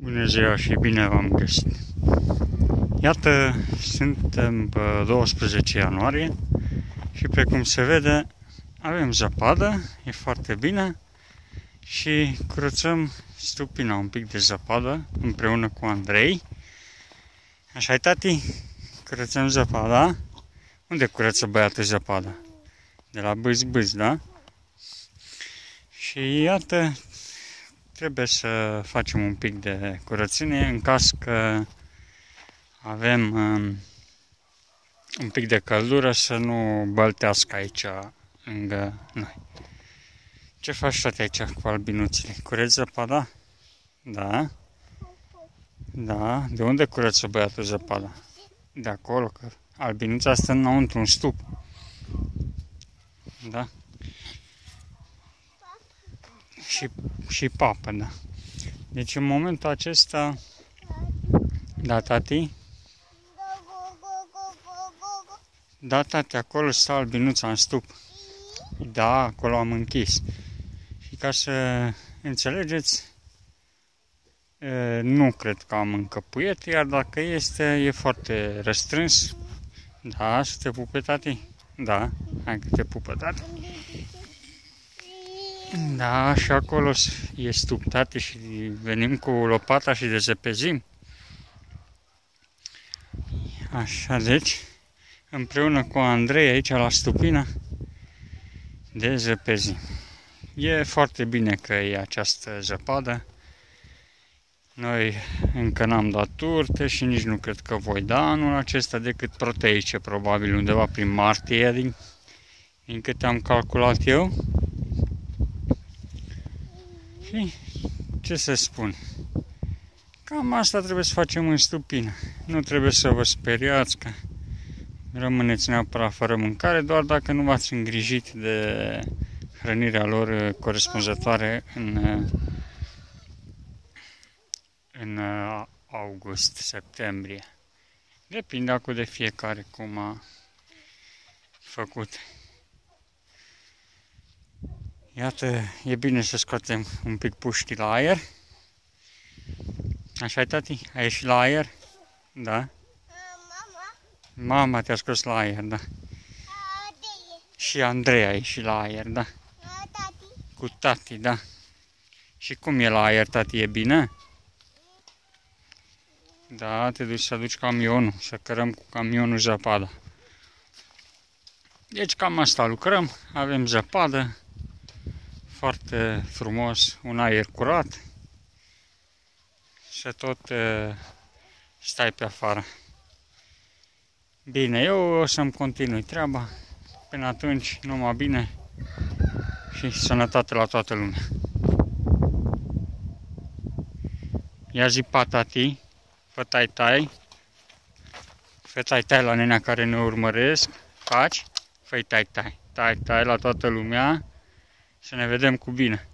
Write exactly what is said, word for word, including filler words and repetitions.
Bună ziua și bine v-am găsit! Iată, suntem pe douăsprezece ianuarie și pe cum se vede avem zăpadă, e foarte bine și curățăm stupina, un pic de zăpadă împreună cu Andrei. Așa-i, tati? Curățăm zăpada. Unde curăță băiatul zăpada? De la bâz-bâz, da? Și iată, trebuie să facem un pic de curățenie în caz că avem um, un pic de căldură să nu băltească aici lângă noi. Ce faci, tati, aici cu albinuțile? Curăți zăpada? Da? Da? De unde curăță băiatul zăpada? De acolo, că albinuța stă înăuntru, un stup. Da? Și, și papă, da. Deci în momentul acesta, da, tati? Da, tati, acolo stă albinuța în stup. Da, acolo am închis. Și ca să înțelegeți, nu cred că am încă puiet, iar dacă este, e foarte restrâns. Da, să te pupe, tati? Da, hai că te pupă, tati. Da, și acolo e stup, tati, și venim cu lopata și dezăpezim. Așa, deci, împreună cu Andrei aici la stupină, dezăpezim. E foarte bine că e această zăpadă. Noi încă n-am dat turte și nici nu cred că voi da anul acesta decât proteice, probabil undeva prin martie, din, din câte am calculat eu. Și ce să spun? Cam asta trebuie să facem în stupină. Nu trebuie să vă speriați că rămâneți neapărat fără mâncare, doar dacă nu v-ați îngrijit de hrănirea lor corespunzătoare în, în august-septembrie. Depinde acum de fiecare cum a făcut. Iată, e bine să scoatem un pic puștii la aer. Așa-i, tati? Ai ieșit la aer? Da? Mama. Mama te-a scos la aer, da. Și Andrei a ieșit la aer, da. Tati. Cu tati, da. Și cum e la aer, tati? E bine? Da, te duci să aduci camionul, să cărăm cu camionul zăpada. Deci cam asta lucrăm, avem zăpadă. Foarte frumos, un aer curat. Să tot uh, stai pe afară. Bine, eu o să-mi continui treaba. Până atunci, numai bine și sănătate la toată lumea. Ia zi pa, tati, fă tai-tai, fă tai-tai la nenea care ne urmăresc, faci, fă tai-tai, tai-tai la toată lumea, să ne vedem cu bine.